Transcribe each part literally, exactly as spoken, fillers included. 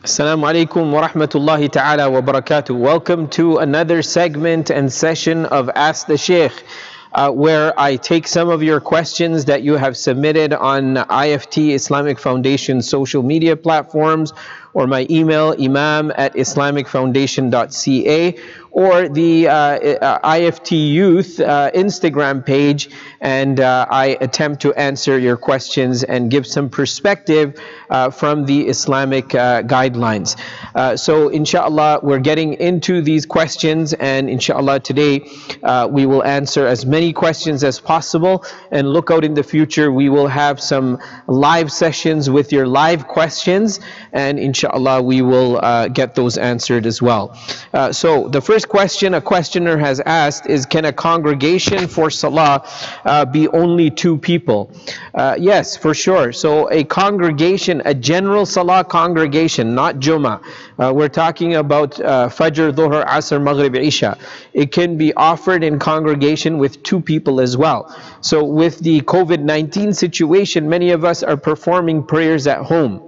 Assalamu alaikum wa rahmatullahi ta'ala wa barakatuh. Welcome to another segment and session of Ask the Shaykh, uh, where I take some of your questions that you have submitted on I F T Islamic Foundation social media platforms, or my email imam at islamic foundation dot c a, or the uh, I F T Youth uh, Instagram page, and uh, I attempt to answer your questions and give some perspective uh, from the Islamic uh, guidelines. Uh, so inshallah, we're getting into these questions, and inshallah today uh, we will answer as many questions as possible, and look out in the future, we will have some live sessions with your live questions, and inshallah we will uh, get those answered as well. Uh, so the first question a questioner has asked is, can a congregation for salah uh, be only two people? Uh, yes, for sure. So a congregation, a general salah congregation, not Jummah. Uh, we're talking about uh, Fajr, Dhuhr, Asr, Maghrib, Isha. It can be offered in congregation with two people as well. So with the COVID nineteen situation, many of us are performing prayers at home.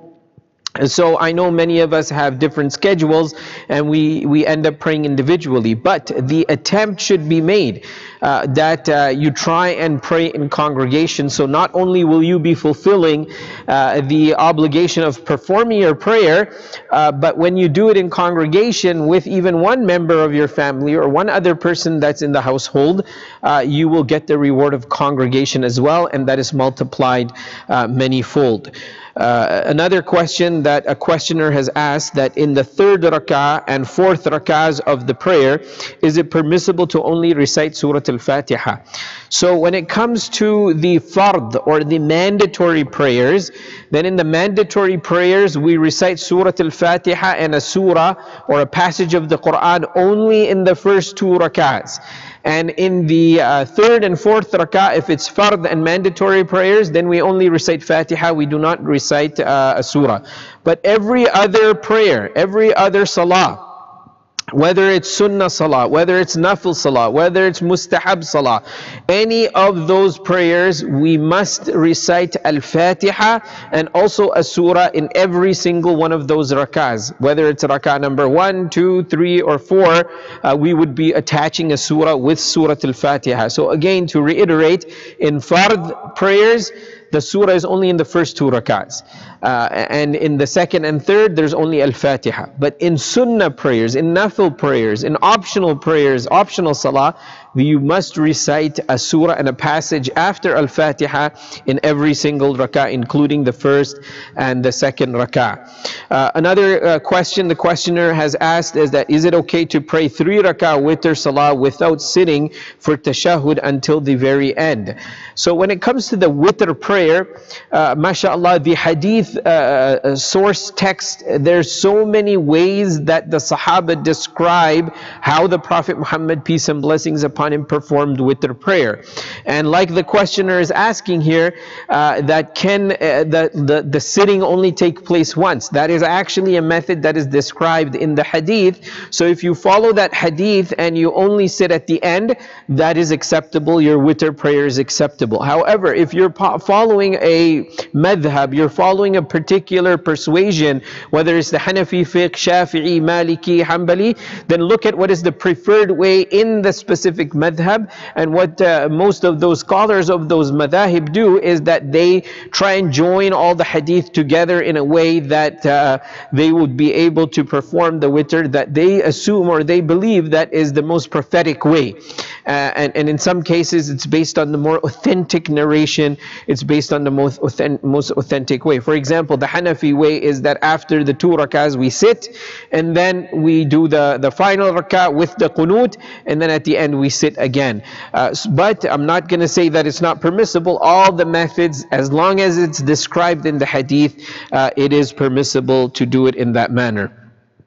So I know many of us have different schedules, and we, we end up praying individually. But the attempt should be made uh, that uh, you try and pray in congregation. So not only will you be fulfilling uh, the obligation of performing your prayer, uh, but when you do it in congregation with even one member of your family or one other person that's in the household, uh, you will get the reward of congregation as well, and that is multiplied uh, many-fold. Uh, another question that a questioner has asked, that in the third rak'ah and fourth rak'ahs of the prayer, is it permissible to only recite Surah Al-Fatiha? So when it comes to the fard, or the mandatory prayers, then in the mandatory prayers we recite Surah Al-Fatiha and a surah or a passage of the Quran only in the first two rak'ahs. And in the uh, third and fourth rak'ah, if it's fard and mandatory prayers, then we only recite Fatiha, we do not recite uh, a surah. But every other prayer, every other salah, whether it's sunnah salah, whether it's nafil salah, whether it's mustahab salah, any of those prayers, we must recite al-Fatiha and also a surah in every single one of those rak'ahs. Whether it's rak'ah number one, two, three, or four, uh, we would be attaching a surah with Surah Al-Fatiha. So again, to reiterate, in fard prayers, the surah is only in the first two rak'ahs. Uh, and in the second and third, there's only Al-Fatiha. But in sunnah prayers, in nafil prayers, in optional prayers, optional salah, you must recite a surah and a passage after Al-Fatiha in every single rak'ah, including the first and the second rak'ah. Uh, another uh, question the questioner has asked is that, is it okay to pray three rak'ah witr salah without sitting for tashahhud until the very end? So when it comes to the witr prayer, uh, mashallah, the hadith uh, source text, there's so many ways that the Sahaba describe how the Prophet Muhammad, peace and blessings upon him, performed witr prayer. And like the questioner is asking here, uh, that can uh, the, the, the sitting only take place once. That is actually a method that is described in the hadith. So if you follow that hadith and you only sit at the end, that is acceptable, your witr prayer is acceptable. However, if you're following a madhab, you're following a particular persuasion, whether it's the Hanafi fiqh, Shafi'i, Maliki, Hanbali, then look at what is the preferred way in the specific madhab. And what uh, most of those scholars of those madhahib do is that they try and join all the hadith together in a way that uh, they would be able to perform the witr that they assume or they believe that is the most prophetic way. Uh, and, and in some cases it's based on the more authentic narration, it's based on the most authentic, most authentic way. For example, the Hanafi way is that after the two rak'ahs we sit, and then we do the, the final rak'ah with the qunut, and then at the end we sit again. Uh, but I'm not going to say that it's not permissible. All the methods, as long as it's described in the hadith, uh, it is permissible to do it in that manner.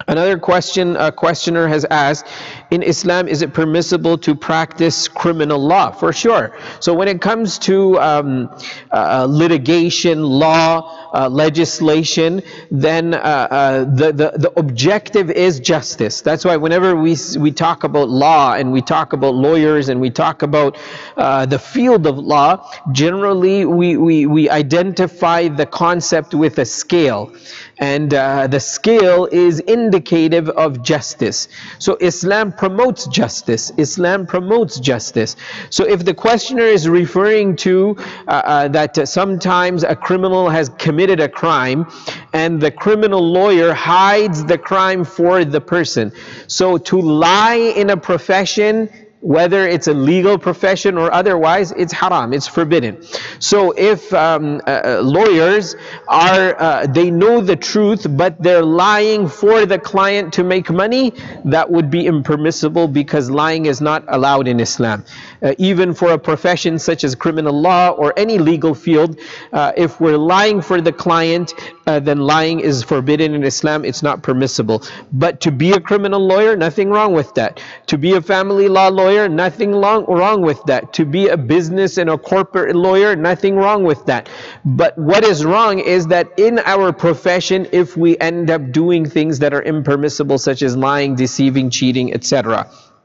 Another question, a questioner has asked, in Islam, is it permissible to practice criminal law? For sure. So when it comes to um, uh, litigation, law, uh, legislation, then uh, uh, the, the, the objective is justice. That's why whenever we, we talk about law and we talk about lawyers and we talk about uh, the field of law, generally we, we, we identify the concept with a scale. And uh, the scale is indicative of justice. So Islam promotes justice. Islam promotes justice. So if the questioner is referring to uh, uh, that uh, sometimes a criminal has committed a crime and the criminal lawyer hides the crime for the person. So to lie in a profession, whether it's a legal profession or otherwise, it's haram, it's forbidden. So if um, uh, lawyers are, uh, they know the truth, but they're lying for the client to make money, that would be impermissible, because lying is not allowed in Islam. Uh, even for a profession such as criminal law or any legal field, uh, if we're lying for the client, uh, then lying is forbidden in Islam, it's not permissible. But to be a criminal lawyer, nothing wrong with that. To be a family law lawyer, nothing long, wrong with that. To be a business and a corporate lawyer, nothing wrong with that. But what is wrong is that in our profession, if we end up doing things that are impermissible, such as lying, deceiving, cheating, et cetera.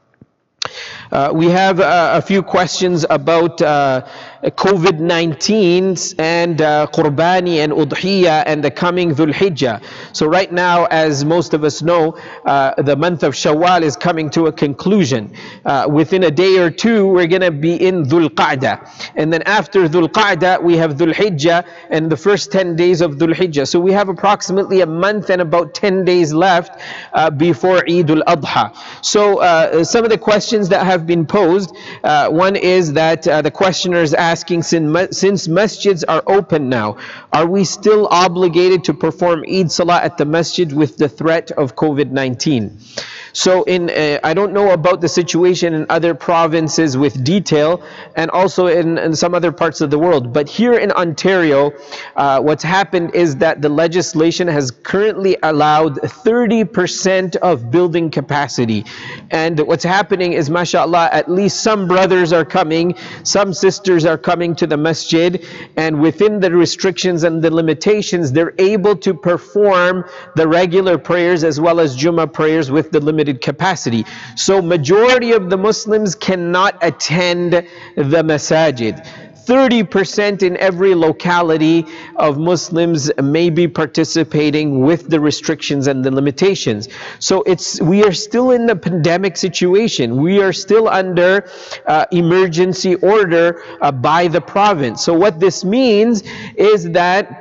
Uh, we have uh, a few questions about uh, COVID nineteen and uh, Qurbani and Udhiyah and the coming Dhul Hijjah. So right now, as most of us know, uh, the month of Shawwal is coming to a conclusion. Uh, within a day or two, we're going to be in Dhul Qa'dah. And then after Dhul Qa'dah, we have Dhul Hijjah and the first ten days of Dhul Hijjah. So we have approximately a month and about ten days left uh, before Eid al-Adha. So uh, some of the questions that have been posed, uh, one is that uh, the questioner is asking, since, since masjids are open now, are we still obligated to perform Eid Salah at the masjid with the threat of COVID nineteen? So in, uh, I don't know about the situation in other provinces with detail, and also in, in some other parts of the world. But here in Ontario, uh, what's happened is that the legislation has currently allowed thirty percent of building capacity. And what's happening is, mashallah, at least some brothers are coming, some sisters are coming to the masjid, and within the restrictions and the limitations, they're able to perform the regular prayers as well as Jummah prayers with the limited capacity. So majority of the Muslims cannot attend the masajid. thirty percent in every locality of Muslims may be participating with the restrictions and the limitations. So it's, we are still in the pandemic situation. We are still under uh, emergency order uh, by the province. So what this means is that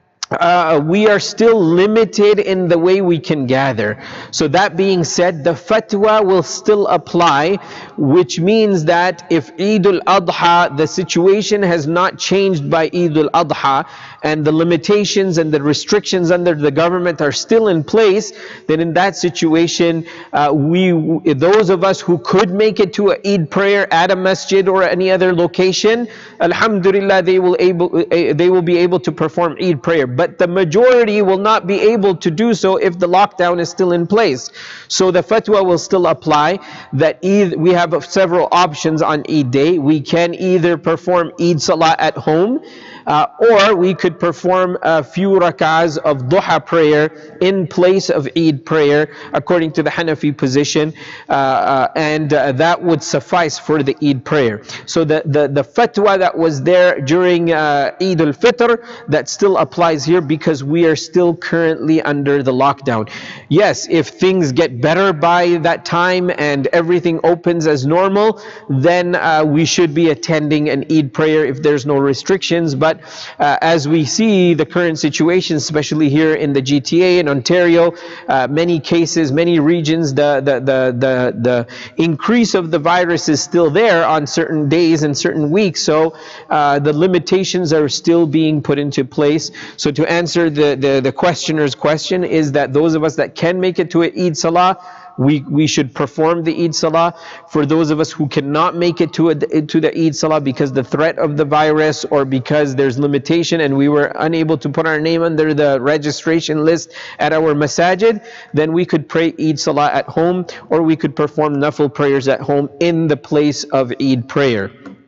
Uh, we are still limited in the way we can gather. So that being said, the fatwa will still apply, which means that if Eid al-Adha, the situation has not changed by Eid al-Adha, and the limitations and the restrictions under the government are still in place, then in that situation, uh, we, those of us who could make it to an Eid prayer at a masjid or any other location, alhamdulillah, they will able, they will be able to perform Eid prayer. But the majority will not be able to do so if the lockdown is still in place. So the fatwa will still apply that Eid, we have several options on Eid day. We can either perform Eid Salah at home, Uh, or we could perform a few rak'ahs of duha prayer in place of Eid prayer, according to the Hanafi position, uh, uh, and uh, that would suffice for the Eid prayer. So the, the, the fatwa that was there during uh, Eid al-Fitr, that still applies here, because we are still currently under the lockdown. Yes, if things get better by that time and everything opens as normal, then uh, we should be attending an Eid prayer if there's no restrictions. But uh, as we see the current situation, especially here in the G T A in Ontario, uh, many cases, many regions, the, the, the, the, the increase of the virus is still there on certain days and certain weeks. So uh, the limitations are still being put into place. So to answer the, the, the questioner's question is that those of us that can make it to an Eid Salah, we, we should perform the Eid Salah. For those of us who cannot make it to, a, to the Eid Salah because the threat of the virus or because there's limitation and we were unable to put our name under the registration list at our masajid, then we could pray Eid Salah at home, or we could perform nafil prayers at home in the place of Eid prayer.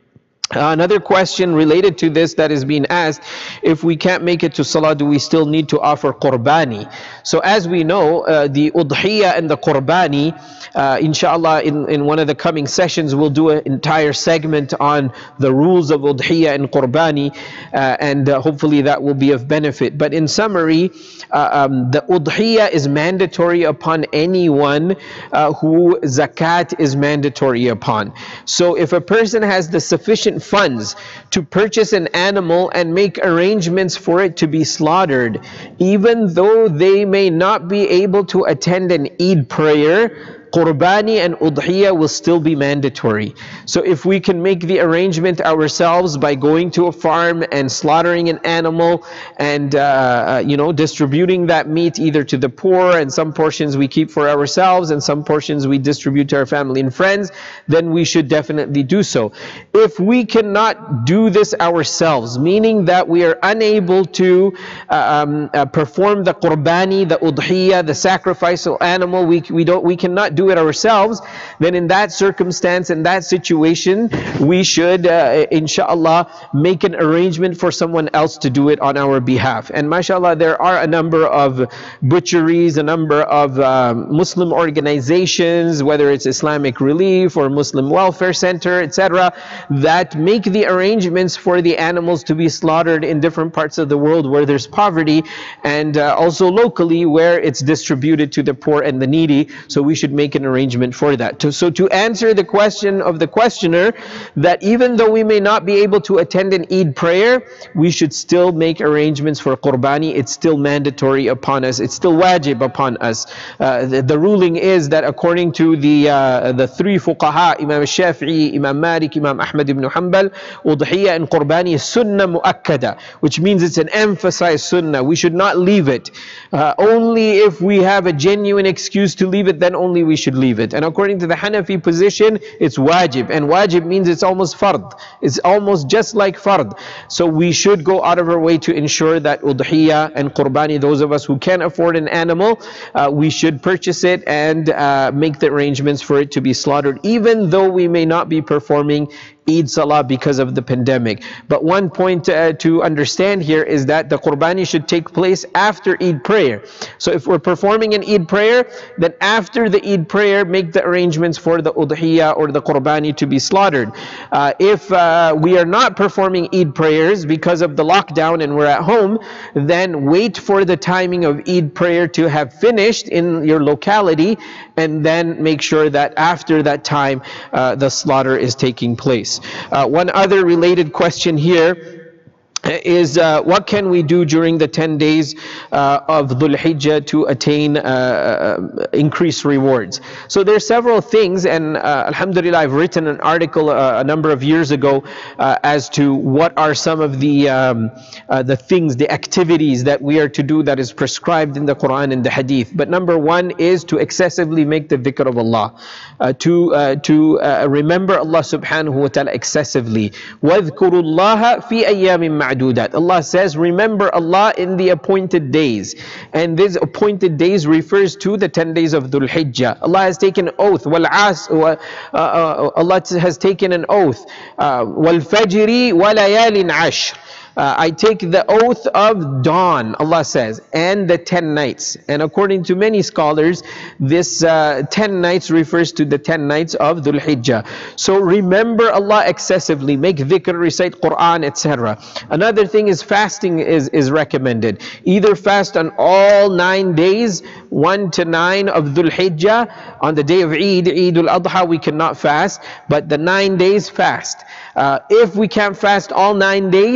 Uh, another question related to this that is being asked: if we can't make it to Salah, do we still need to offer qurbani? So as we know, uh, the udhiyah and the qurbani, uh, inshallah in, in one of the coming sessions we'll do an entire segment on the rules of udhiyah and qurbani, uh, and uh, hopefully that will be of benefit. But in summary, uh, um, the udhiyah is mandatory upon anyone uh, who zakat is mandatory upon. So if a person has the sufficient funds to purchase an animal and make arrangements for it to be slaughtered, even though they may not be able to attend an Eid prayer, qurbani and udhiyah will still be mandatory. So if we can make the arrangement ourselves by going to a farm and slaughtering an animal and uh, you know, distributing that meat either to the poor, and some portions we keep for ourselves and some portions we distribute to our family and friends, then we should definitely do so. If we cannot do this ourselves, meaning that we are unable to uh, um, uh, perform the qurbani, the udhiyah, the sacrificial animal, we, we, don't, we cannot do it ourselves, then in that circumstance, in that situation, we should uh, inshallah make an arrangement for someone else to do it on our behalf. And mashallah, there are a number of butcheries, a number of um, Muslim organizations, whether it's Islamic Relief or Muslim Welfare Center, et cetera, that make the arrangements for the animals to be slaughtered in different parts of the world where there's poverty, and uh, also locally where it's distributed to the poor and the needy. So we should make an arrangement for that. So to answer the question of the questioner, that even though we may not be able to attend an Eid prayer, we should still make arrangements for qurbani. It's still mandatory upon us. It's still wajib upon us. Uh, the, the ruling is that according to the uh, the three fuqaha, Imam Shafi'i, Imam Malik, Imam Ahmad ibn Hanbal, udhiyah and qurbani is sunnah mu'akkada, which means it's an emphasized sunnah. We should not leave it. Uh, only if we have a genuine excuse to leave it, then only we should leave it. And according to the Hanafi position, it's wajib, and wajib means it's almost fard. It's almost just like fard. So we should go out of our way to ensure that udhiyah and qurbani, those of us who can afford an animal, uh, we should purchase it and uh, make the arrangements for it to be slaughtered, even though we may not be performing Eid Salah because of the pandemic. But one point uh, to understand here is that the qurbani should take place after Eid prayer. So if we're performing an Eid prayer, then after the Eid prayer, make the arrangements for the udhiyah or the qurbani to be slaughtered. Uh, if uh, we are not performing Eid prayers because of the lockdown and we're at home, then wait for the timing of Eid prayer to have finished in your locality, and then make sure that after that time uh, the slaughter is taking place. Uh, one other related question here is uh, what can we do during the ten days uh, of Dhul Hijjah to attain uh, increased rewards? So there are several things, and uh, alhamdulillah, I've written an article uh, a number of years ago uh, as to what are some of the um, uh, the things, the activities that we are to do that is prescribed in the Quran and the Hadith. But number one is to excessively make the dhikr of Allah, uh, to uh, to uh, remember Allah subhanahu wa ta'ala excessively. وَاذْكُرُوا اللَّهَ فِي أَيَّامٍ مَعْدُودَةٍ. Allah says, remember Allah in the appointed days. And these appointed days refers to the ten days of Dhul Hijjah. Allah has taken an oath. وَالْعَاسِ uh, uh, Allah has taken an oath. وَالْفَجْرِ وَلَيَالٍ عَشْرٍ. Uh, I take the oath of dawn, Allah says, and the ten nights. And according to many scholars, this uh, ten nights refers to the ten nights of Dhul Hijjah. So remember Allah excessively, make dhikr, recite Quran, et cetera. Another thing is fasting is, is recommended. Either fast on all nine days, one to nine of Dhul Hijjah. On the day of Eid, Eid al-Adha, we cannot fast, but the nine days fast. Uh, if we can't fast all nine days, then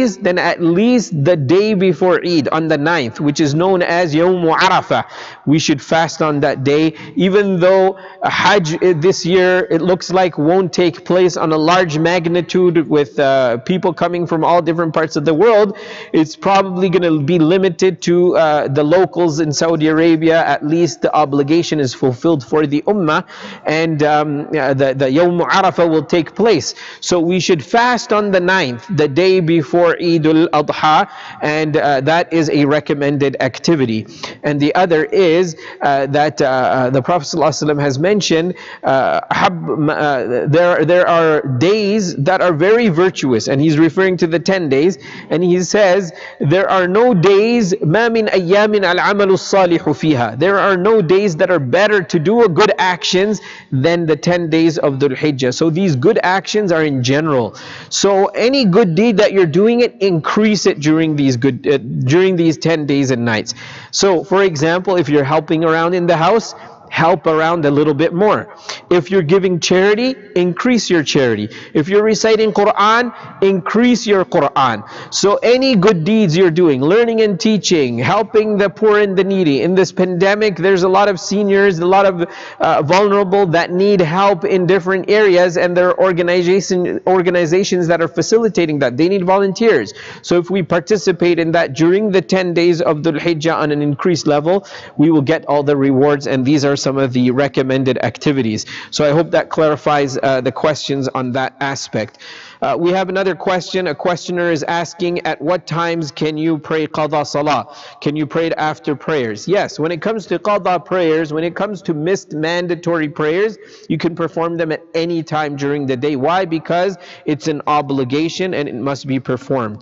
at least the day before Eid, on the ninth, which is known as Yawm Arafah. We should fast on that day, even though Hajj this year, it looks like, won't take place on a large magnitude with uh, people coming from all different parts of the world. It's probably going to be limited to uh, the locals in Saudi Arabia. At least the obligation is fulfilled for the Ummah, and um, the, the Yawm Arafah will take place. So we should fast on the ninth, the day before Eid al-Adha, and uh, that is a recommended activity. And the other is uh, that uh, the Prophet ﷺ has mentioned uh, uh, there, there are days that are very virtuous, and he's referring to the ten days, and he says there are no days مَا مِنْ أَيَّامٍ الْعَمَلُ الصَّالِحُ فِيهَا. There are no days that are better to do a good actions than the ten days of Dhul Hijjah. So these good actions are in general. So any good deed that you're doing it, increase it during these good uh, during these ten days and nights. So for example, if you're helping around in the house, help around a little bit more. If you're giving charity, increase your charity. If you're reciting Quran, increase your Quran. So any good deeds you're doing, learning and teaching, helping the poor and the needy. In this pandemic, there's a lot of seniors, a lot of uh, vulnerable that need help in different areas, and there are organization, organizations that are facilitating that. They need volunteers. So if we participate in that during the ten days of Dhul Hijjah on an increased level, we will get all the rewards, and these are some of the recommended activities. So I hope that clarifies uh, the questions on that aspect. Uh, we have another question. A questioner is asking, at what times can you pray qada salah? Can you pray it after prayers? Yes, when it comes to qada prayers, when it comes to missed mandatory prayers, you can perform them at any time during the day. Why? Because it's an obligation and it must be performed.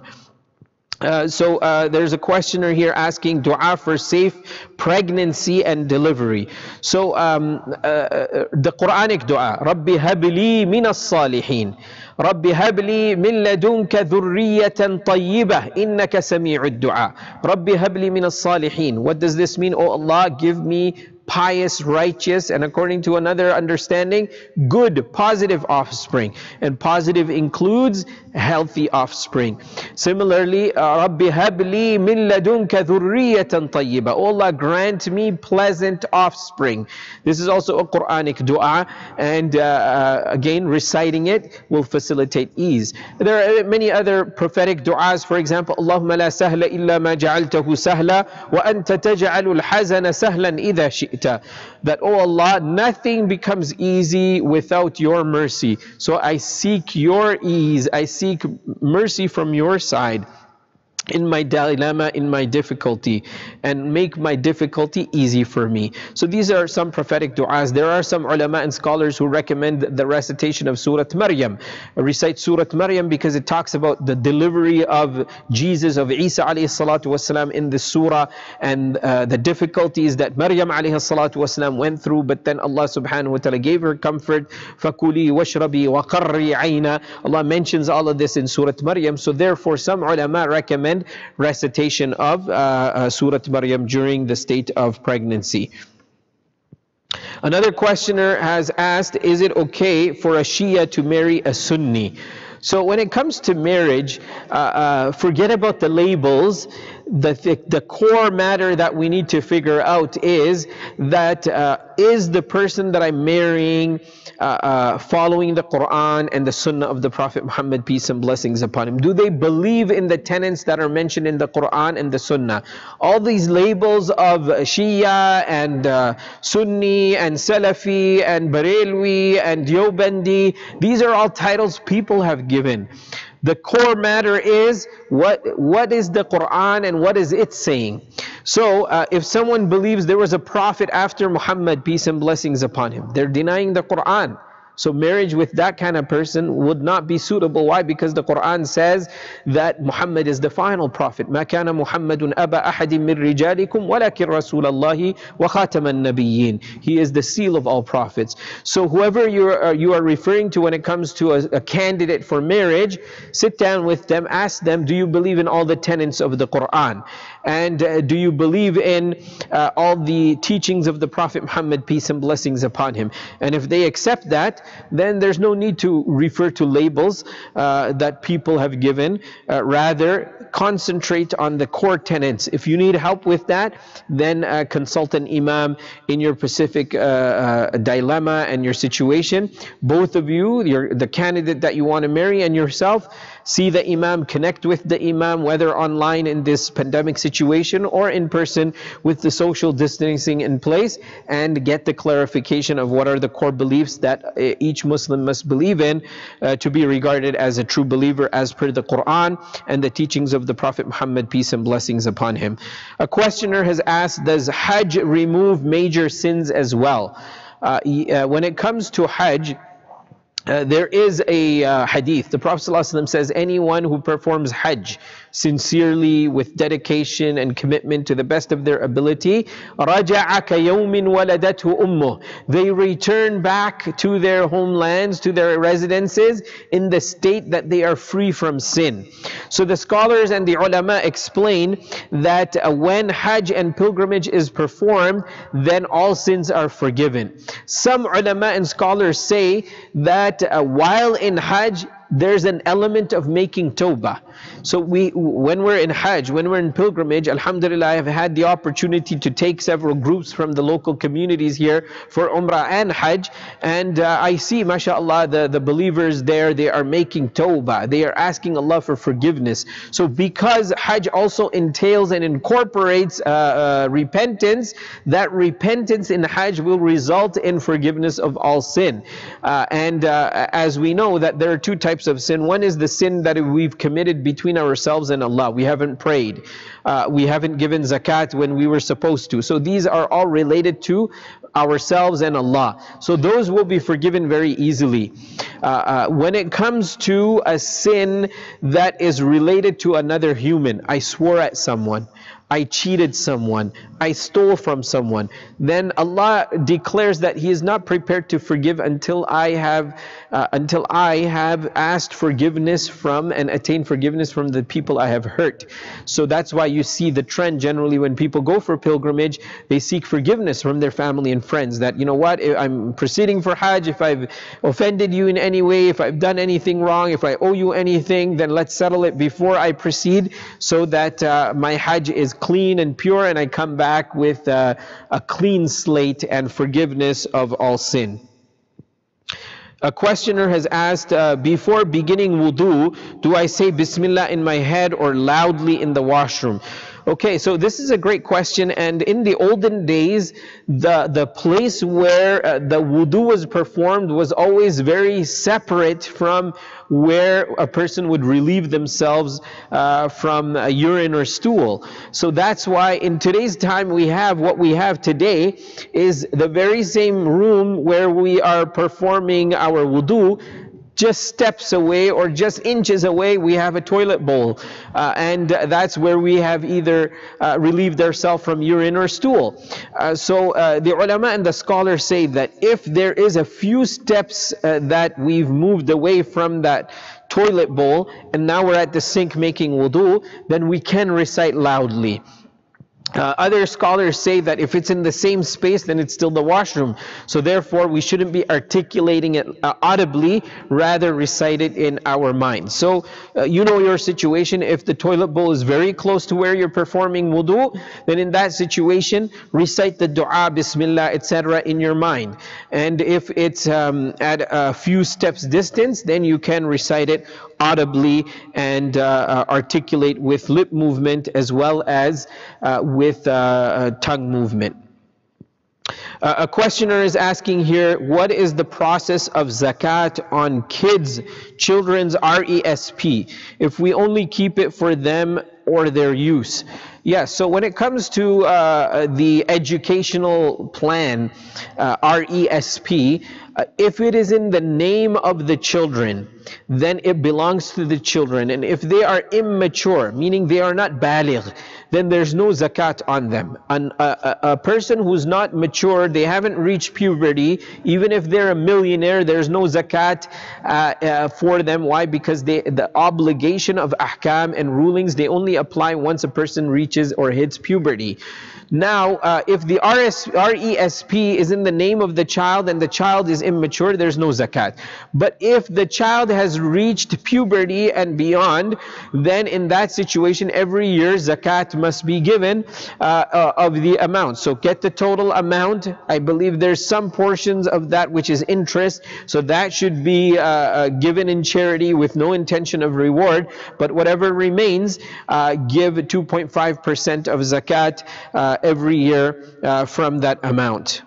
Uh, so uh, there's a questioner here asking dua for safe pregnancy and delivery. So um, uh, the Quranic dua, Rabbi habli min as-salihin, Rabbi habli min ladunka dhurriyatan tayyibah, innaka sami'ud dua. Rabbi habli min as-salihin. What does this mean? Oh Allah, give me pious, righteous, and according to another understanding, good, positive offspring. And positive includes healthy offspring. Similarly, Rabbi habli min ladunka dhurriyatan tayyiba. Oh Allah, grant me pleasant offspring. This is also a Quranic dua, and uh, uh, again, reciting it will facilitate ease. There are many other prophetic duas. For example, Allahumma la sahla illa ma ja'altahu sahla wa anta taj'alul hazana sahlan idha shi'ta. That, oh Allah, nothing becomes easy without your mercy. So I seek your ease, I seek mercy from your side in my dilemma, in my difficulty, and make my difficulty easy for me. So these are some prophetic du'as. There are some ulama and scholars who recommend the recitation of Surah Maryam. Recite Surah Maryam because it talks about the delivery of Jesus, of Isa alayhi salatu wasalam in the surah, and uh, the difficulties that Maryam alayhi salatu wasalam went through, but then Allah subhanahu wa ta'ala gave her comfort. فَكُلِي وَاشْرَبِي وَقَرِّي عَيْنَا. Allah mentions all of this in Surah Maryam. So therefore some ulama recommend recitation of uh, uh, Surah Maryam during the state of pregnancy. Another questioner has asked, is it okay for a Shia to marry a Sunni? So when it comes to marriage, uh, uh, forget about the labels. The, the, the core matter that we need to figure out is that uh, is the person that I'm marrying uh, uh, following the Quran and the Sunnah of the Prophet Muhammad, peace and blessings upon him? Do they believe in the tenets that are mentioned in the Quran and the Sunnah? All these labels of Shia and uh, Sunni and Salafi and Barelwi and Diobandi, these are all titles people have given. The core matter is what what is the Quran and what is it saying. So uh, if someone believes there was a prophet after Muhammad, peace and blessings upon him, they're denying the Quran. So marriage with that kind of person would not be suitable. Why? Because the Quran says that Muhammad is the final prophet. ما كان محمد أبا أحد من رجالكم ولكن رسول الله وخاتم النبيين. He is the seal of all prophets. So whoever you are, you are referring to when it comes to a, a candidate for marriage, sit down with them, ask them, do you believe in all the tenets of the Quran? And uh, do you believe in uh, all the teachings of the Prophet Muhammad, peace and blessings upon him? And if they accept that, then there's no need to refer to labels uh, that people have given. Uh, rather, concentrate on the core tenets. If you need help with that, then uh, consult an imam in your specific uh, uh, dilemma and your situation. Both of you, your, the candidate that you want to marry and yourself, see the imam, connect with the imam, whether online in this pandemic situation or in person with the social distancing in place, and get the clarification of what are the core beliefs that each Muslim must believe in uh, to be regarded as a true believer as per the Quran and the teachings of the Prophet Muhammad, peace and blessings upon him. A questioner has asked, does Hajj remove major sins as well? Uh, uh, when it comes to Hajj, Uh, there is a uh, hadith. The Prophet ﷺ says, anyone who performs Hajj sincerely with dedication and commitment to the best of their ability, رَجَعَ كَيَوْمٍ وَلَدَتْهُ أُمُّهُ, they return back to their homelands, to their residences, in the state that they are free from sin. So the scholars and the ulama explain that uh, when Hajj and pilgrimage is performed, then all sins are forgiven. Some ulama and scholars say that Uh, while in Hajj, there's an element of making tawbah. So we, when we're in Hajj, when we're in pilgrimage, alhamdulillah, I have had the opportunity to take several groups from the local communities here for Umrah and Hajj, and uh, I see, mashallah, the, the believers there, they are making tawbah, they are asking Allah for forgiveness. So because Hajj also entails and incorporates uh, uh, repentance, that repentance in Hajj will result in forgiveness of all sin. Uh, and uh, as we know that there are two types of sin. One is the sin that we've committed between ourselves and Allah. We haven't prayed. Uh, we haven't given zakat when we were supposed to. So these are all related to ourselves and Allah. So those will be forgiven very easily. Uh, uh, when it comes to a sin that is related to another human, I swore at someone, I cheated someone, I stole from someone, then Allah declares that He is not prepared to forgive until I have uh, until I have asked forgiveness from and attained forgiveness from the people I have hurt. So that's why you see the trend generally when people go for pilgrimage, they seek forgiveness from their family and friends, that, you know what, I'm proceeding for Hajj, if I've offended you in any way, if I've done anything wrong, if I owe you anything, then let's settle it before I proceed, so that uh, my Hajj is clean and pure and I come back with uh, a clean slate and forgiveness of all sin. A questioner has asked, uh, before beginning wudu, do I say Bismillah in my head or loudly in the washroom? Okay, so this is a great question, and in the olden days, the, the place where uh, the wudu was performed was always very separate from where a person would relieve themselves uh, from uh, urine or stool. So that's why in today's time we have, what we have today is the very same room where we are performing our wudu. Just steps away or just inches away, we have a toilet bowl. Uh, and uh, that's where we have either uh, relieved ourselves from urine or stool. Uh, so uh, the ulama and the scholars say that if there is a few steps uh, that we've moved away from that toilet bowl, and now we're at the sink making wudu, then we can recite loudly. Uh, other scholars say that if it's in the same space, then it's still the washroom. So therefore, we shouldn't be articulating it uh, audibly, rather recite it in our mind. So, uh, you know your situation. If the toilet bowl is very close to where you're performing wudu, then in that situation, recite the dua, Bismillah, et cetera in your mind. And if it's um, at a few steps distance, then you can recite it audibly and uh, uh, articulate with lip movement as well as uh, with uh, uh, tongue movement. Uh, a questioner is asking here, what is the process of zakat on kids, children's R E S P, if we only keep it for them or their use? Yes, so when it comes to uh, the educational plan, uh, R E S P, uh, if it is in the name of the children, then it belongs to the children. And if they are immature, meaning they are not baligh, then there's no zakat on them. An, a, a, a person who's not mature, they haven't reached puberty, even if they're a millionaire, there's no zakat uh, uh, for them. Why? Because they, the obligation of ahkam and rulings, they only apply once a person reaches or hits puberty. Now, uh, if the R E S P is in the name of the child and the child is immature, there's no zakat. But if the child has reached puberty and beyond, then in that situation, every year zakat must be given uh, uh, of the amount. So get the total amount. I believe there's some portions of that which is interest, so that should be uh, uh, given in charity with no intention of reward. But whatever remains, uh, give two point five percent of zakat uh, every year uh, from that amount.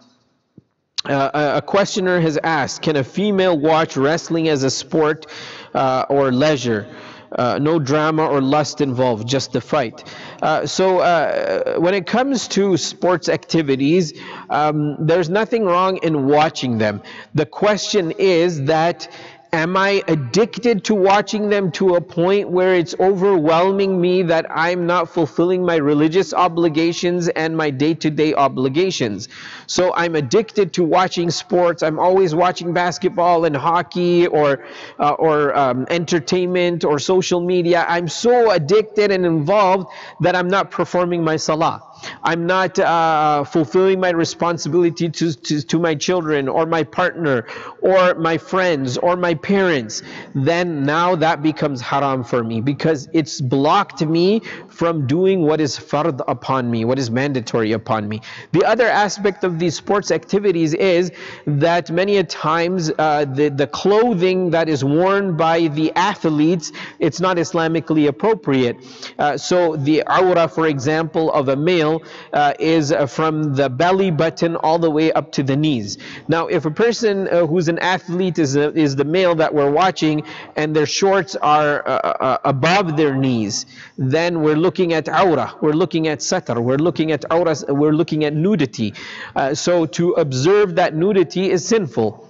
Uh, a questioner has asked, can a female watch wrestling as a sport uh, or leisure? Uh, no drama or lust involved, just the fight. Uh, so uh, when it comes to sports activities, um, there's nothing wrong in watching them. The question is that, am I addicted to watching them to a point where it's overwhelming me that I'm not fulfilling my religious obligations and my day-to-day obligations? So I'm addicted to watching sports. I'm always watching basketball and hockey or uh, or um, entertainment or social media. I'm so addicted and involved that I'm not performing my salah. I'm not uh, fulfilling my responsibility to, to, to my children or my partner or my friends or my parents. Then now that becomes haram for me, because it's blocked me from doing what is fard upon me, what is mandatory upon me. The other aspect of these sports activities is that many a times uh, the, the clothing that is worn by the athletes, it's not Islamically appropriate. Uh, so the awra, for example, of a male Uh, is uh, from the belly button all the way up to the knees. Now, if a person uh, who's an athlete is a, is the male that we're watching, and their shorts are uh, uh, above their knees, then we're looking at awra, we're looking at satar, we're looking at awra, we're looking at nudity. Uh, so to observe that nudity is sinful.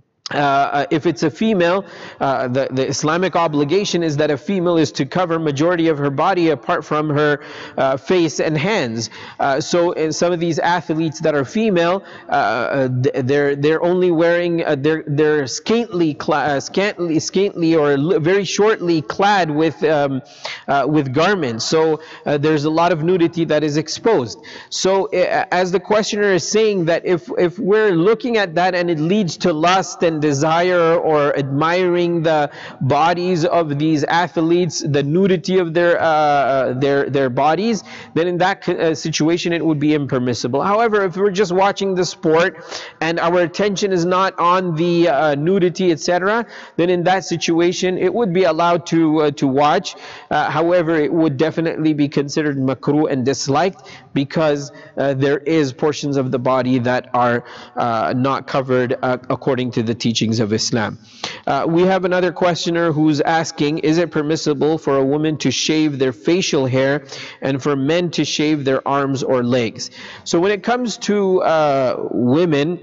Uh, if it's a female, uh, the, the Islamic obligation is that a female is to cover majority of her body apart from her uh, face and hands. Uh, so in some of these athletes that are female, uh, they're they're only wearing uh, they're they're scantily uh, scantily scantily or very shortly clad with um, uh, with garments. So uh, there's a lot of nudity that is exposed. So uh, as the questioner is saying, that if if we're looking at that and it leads to lust and desire or admiring the bodies of these athletes, the nudity of their uh, their their bodies, then in that uh, situation it would be impermissible. However, if we're just watching the sport and our attention is not on the uh, nudity, et cetera, then in that situation it would be allowed to uh, to watch. Uh, however, it would definitely be considered makruh and disliked, because uh, there is portions of the body that are uh, not covered uh, according to the teachings of Islam. Uh, we have another questioner who's asking, is it permissible for a woman to shave their facial hair and for men to shave their arms or legs? So when it comes to uh, women,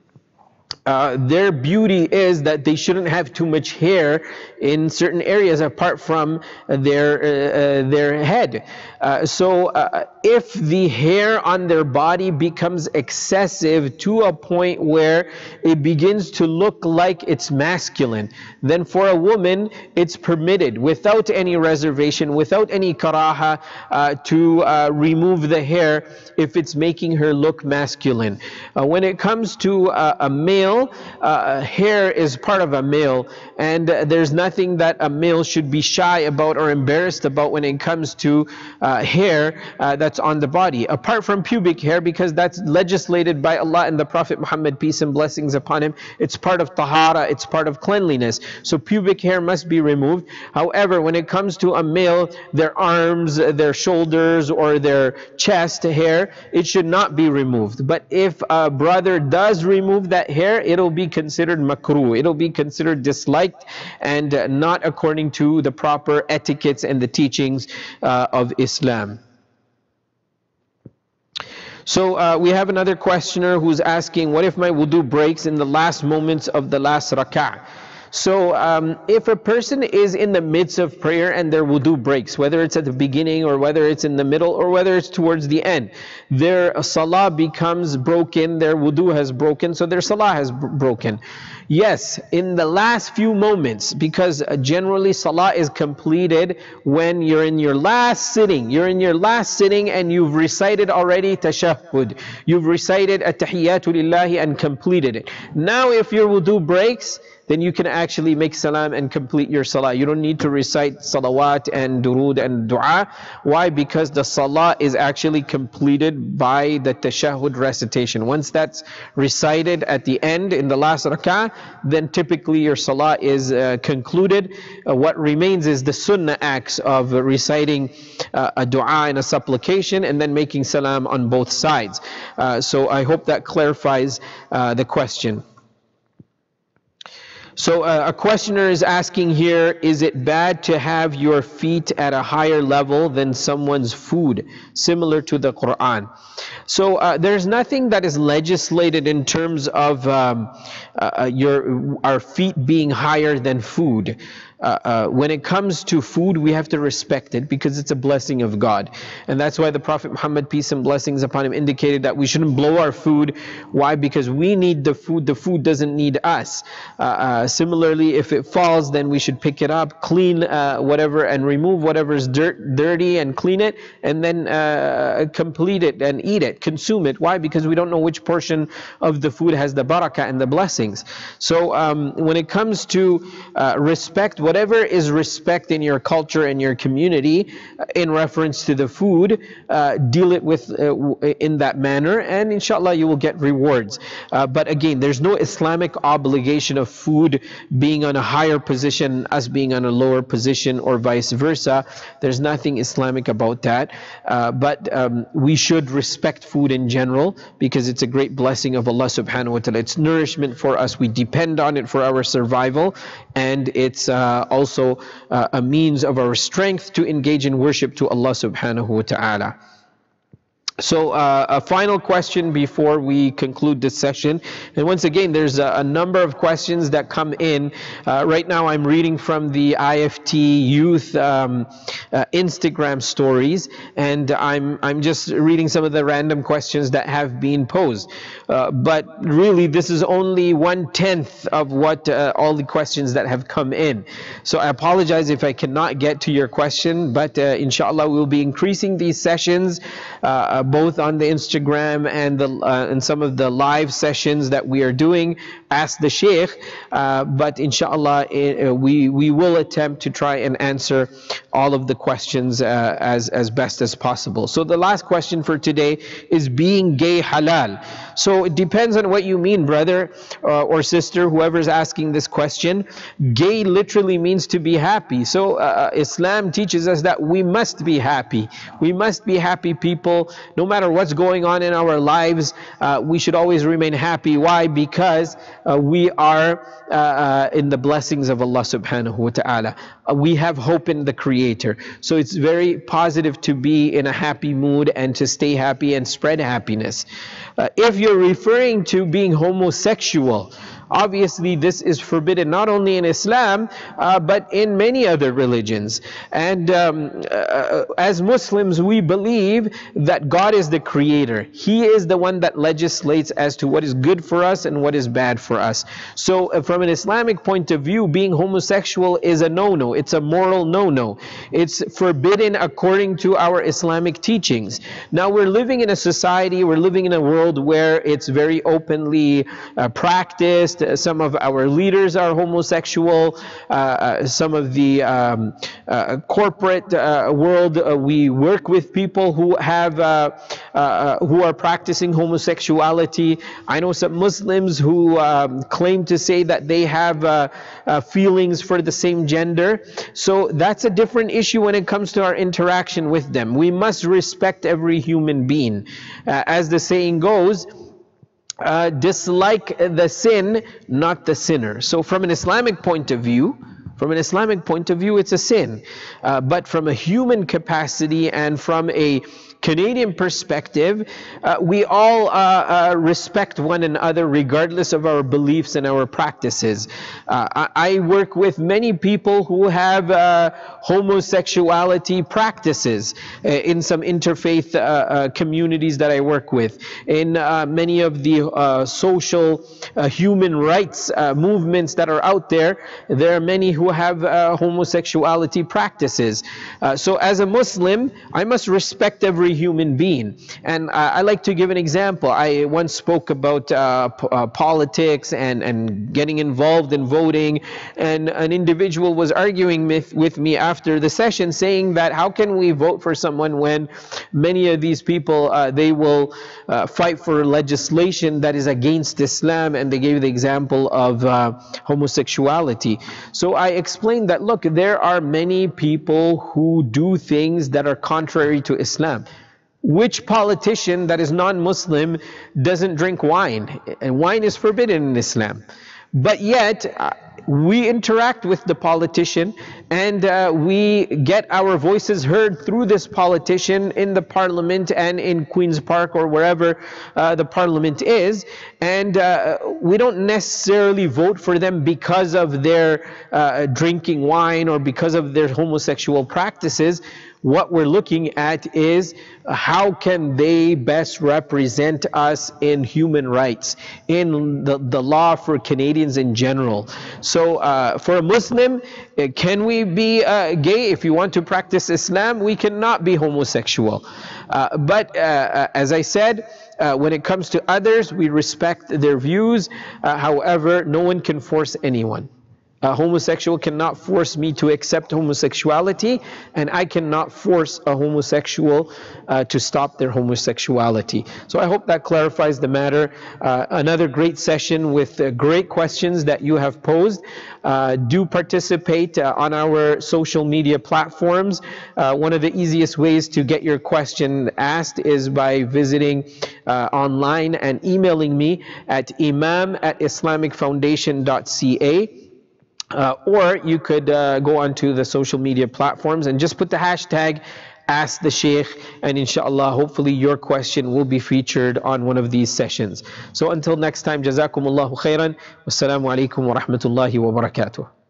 Uh, their beauty is that they shouldn't have too much hair in certain areas apart from their uh, uh, their head. Uh, so uh, if the hair on their body becomes excessive to a point where it begins to look like it's masculine, then for a woman it's permitted without any reservation, without any karaha, uh, to uh, remove the hair if it's making her look masculine. Uh, when it comes to uh, a male, Uh, hair is part of a male, and uh, there's nothing that a male should be shy about or embarrassed about when it comes to uh, hair uh, that's on the body, apart from pubic hair, because that's legislated by Allah and the Prophet Muhammad, peace and blessings upon him. It's part of tahara, it's part of cleanliness, so pubic hair must be removed. However, when it comes to a male, their arms, their shoulders, or their chest hair, it should not be removed. But if a brother does remove that hair, it'll be considered makruh, it'll be considered disliked, and uh, not according to the proper etiquettes and the teachings uh, of Islam. So uh, we have another questioner who's asking, what if my wudu breaks in the last moments of the last rak'ah? So um, if a person is in the midst of prayer and their wudu breaks, whether it's at the beginning or whether it's in the middle or whether it's towards the end, their salah becomes broken, their wudu has broken, so their salah has broken. Yes, in the last few moments, because generally salah is completed when you're in your last sitting. You're in your last sitting and you've recited already tashahhud. You've recited at-tahiyyatu lillahi and completed it. Now if your wudu breaks, then you can actually make salam and complete your salah. You don't need to recite salawat and durood and dua. Why? Because the salah is actually completed by the tashahhud recitation. Once that's recited at the end in the last rak'ah, then typically your salah is uh, concluded. Uh, what remains is the sunnah acts of reciting uh, a dua and a supplication and then making salam on both sides. Uh, so I hope that clarifies uh, the question. So uh, a questioner is asking here, is it bad to have your feet at a higher level than someone's food, similar to the Quran? So uh, there's nothing that is legislated in terms of um, uh, your our feet being higher than food. Uh, uh, when it comes to food, we have to respect it because it's a blessing of God. And that's why the Prophet Muhammad, peace and blessings upon him, indicated that we shouldn't blow our food. Why? Because we need the food, the food doesn't need us. Uh, uh, similarly, if it falls, then we should pick it up, clean uh, whatever and remove whatever is dirt, dirty and clean it, and then uh, complete it and eat it, consume it. Why? Because we don't know which portion of the food has the barakah and the blessings. So um, when it comes to uh, respect, whatever is respect in your culture and your community uh, in reference to the food, uh, deal it with uh, in that manner, and inshallah you will get rewards. Uh, but again, there's no Islamic obligation of food being on a higher position, us being on a lower position, or vice versa. There's nothing Islamic about that. Uh, but um, we should respect food in general because it's a great blessing of Allah subhanahu wa ta'ala. It's nourishment for us. We depend on it for our survival, and it's uh, also uh, a means of our strength to engage in worship to Allah subhanahu wa ta'ala. So uh, a final question before we conclude this session. And once again, there's a, a number of questions that come in. Uh, right now I'm reading from the I F T Youth um, uh, Instagram stories, and I'm, I'm just reading some of the random questions that have been posed. Uh, but really, this is only one-tenth of what uh, all the questions that have come in. So I apologize if I cannot get to your question, but uh, inshallah we'll be increasing these sessions uh, both on the Instagram and the uh, and some of the live sessions that we are doing. Ask the Shaykh, uh, but inshallah uh, we we will attempt to try and answer all of the questions uh, as as best as possible. So the last question for today is, being gay halal? So it depends on what you mean, brother uh, or sister, whoever's asking this question. Gay literally means to be happy. So uh, Islam teaches us that we must be happy. We must be happy people. No matter what's going on in our lives, uh, we should always remain happy. Why? Because uh, we are uh, uh, in the blessings of Allah subhanahu wa ta'ala. Uh, we have hope in the Creator. So it's very positive to be in a happy mood and to stay happy and spread happiness. Uh, if you're referring to being homosexual, obviously this is forbidden not only in Islam uh, but in many other religions. And um, uh, as Muslims, we believe that God is the creator. He is the one that legislates as to what is good for us and what is bad for us. So uh, from an Islamic point of view, being homosexual is a no-no. It's a moral no-no. It's forbidden according to our Islamic teachings. Now we're living in a society, we're living in a world where it's very openly uh, practiced. Some of our leaders are homosexual. Uh, uh, some of the um, uh, corporate uh, world, uh, we work with people who have uh, uh, who are practicing homosexuality. I know some Muslims who um, claim to say that they have uh, uh, feelings for the same gender. So that's a different issue when it comes to our interaction with them. We must respect every human being. Uh, as the saying goes, Uh, dislike the sin, not the sinner. So from an Islamic point of view, from an Islamic point of view, it's a sin. Uh, but from a human capacity and from a Canadian perspective, uh, we all uh, uh, respect one another regardless of our beliefs and our practices. Uh, I, I work with many people who have uh, homosexuality practices uh, in some interfaith uh, uh, communities that I work with. In uh, many of the uh, social uh, human rights uh, movements that are out there, there are many who have uh, homosexuality practices. Uh, so as a Muslim, I must respect every human being. And uh, I like to give an example. I once spoke about uh, p- uh, politics and, and getting involved in voting, and an individual was arguing with, with me after the session, saying that how can we vote for someone when many of these people, uh, they will uh, fight for legislation that is against Islam, and they gave the example of uh, homosexuality. So I explained that, look, there are many people who do things that are contrary to Islam. Which politician that is non-Muslim doesn't drink wine? And wine is forbidden in Islam. But yet, uh, we interact with the politician, and uh, we get our voices heard through this politician in the parliament and in Queen's Park or wherever uh, the parliament is. And uh, we don't necessarily vote for them because of their uh, drinking wine or because of their homosexual practices. What we're looking at is how can they best represent us in human rights, in the, the law for Canadians in general. So uh, for a Muslim, uh, can we be uh, gay? If you want to practice Islam, we cannot be homosexual. Uh, but uh, as I said, uh, when it comes to others, we respect their views. Uh, however, no one can force anyone. A homosexual cannot force me to accept homosexuality, and I cannot force a homosexual uh, to stop their homosexuality. So I hope that clarifies the matter. Uh, another great session with uh, great questions that you have posed. Uh, do participate uh, on our social media platforms. Uh, one of the easiest ways to get your question asked is by visiting uh, online and emailing me at imam at islamic foundation dot c a. Uh, or you could uh, go onto the social media platforms and just put the hashtag Ask the Shaykh, and inshallah, hopefully your question will be featured on one of these sessions. So until next time, Jazakumullahu khairan. Wassalamu alaikum wa rahmatullahi wa barakatuh.